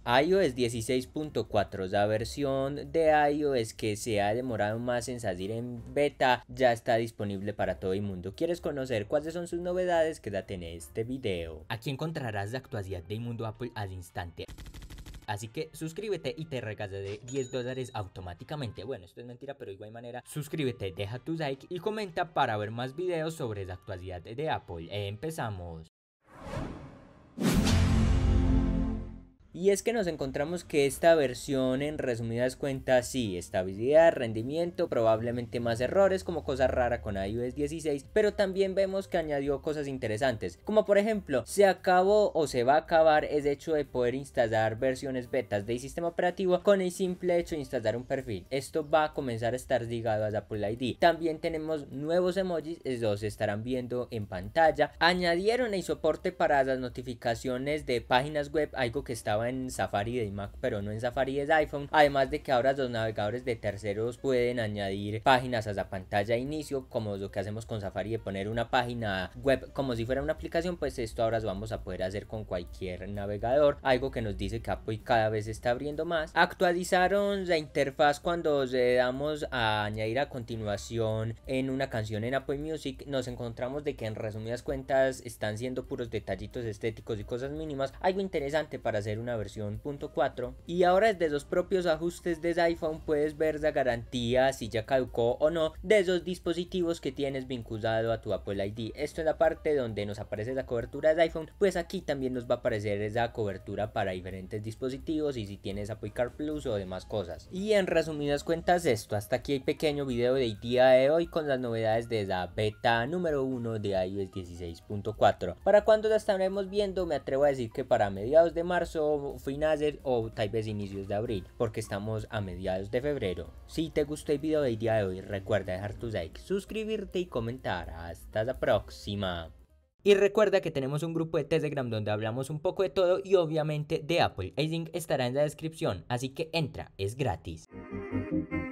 iOS 16.4, la versión de iOS que se ha demorado más en salir en beta, ya está disponible para todo el mundo. ¿Quieres conocer cuáles son sus novedades? Quédate en este video. Aquí encontrarás la actualidad del mundo Apple al instante. Así que suscríbete y te regalaré $10 automáticamente. Bueno, esto es mentira, pero de igual manera, suscríbete, deja tu like y comenta para ver más videos sobre la actualidad de Apple. Empezamos. Y es que nos encontramos que esta versión, en resumidas cuentas, sí, estabilidad, rendimiento, probablemente más errores como cosa rara con iOS 16, pero también vemos que añadió cosas interesantes, como por ejemplo, se acabó o se va a acabar ese hecho de poder instalar versiones betas del sistema operativo con el simple hecho de instalar un perfil. Esto va a comenzar a estar ligado a Apple ID. También tenemos nuevos emojis, los estarán viendo en pantalla. Añadieron el soporte para las notificaciones de páginas web, algo que estaba en Safari de Mac pero no en Safari de iPhone, además de que ahora los navegadores de terceros pueden añadir páginas a la pantalla de inicio, como lo que hacemos con Safari de poner una página web como si fuera una aplicación. Pues esto ahora lo vamos a poder hacer con cualquier navegador, algo que nos dice que Apple cada vez está abriendo más. Actualizaron la interfaz cuando le damos a añadir a continuación en una canción en Apple Music. Nos encontramos de que en resumidas cuentas están siendo puros detallitos estéticos y cosas mínimas, algo interesante para hacer una versión .4. Y ahora desde los propios ajustes de iPhone puedes ver la garantía, si ya caducó o no, de esos dispositivos que tienes vinculado a tu Apple ID. Esto es la parte donde nos aparece la cobertura de iPhone, pues aquí también nos va a aparecer esa cobertura para diferentes dispositivos y si tienes Apple Car Plus o demás cosas. Y en resumidas cuentas esto, hasta aquí el pequeño video del día de hoy con las novedades de la beta número 1 de iOS 16.4. ¿Para cuándo la estaremos viendo? Me atrevo a decir que para mediados de marzo, finales o tal vez inicios de abril, porque estamos a mediados de febrero. Si te gustó el video del día de hoy, recuerda dejar tu like, suscribirte y comentar. Hasta la próxima. Y recuerda que tenemos un grupo de Telegram donde hablamos un poco de todo y obviamente de Apple. El link estará en la descripción, así que entra, es gratis.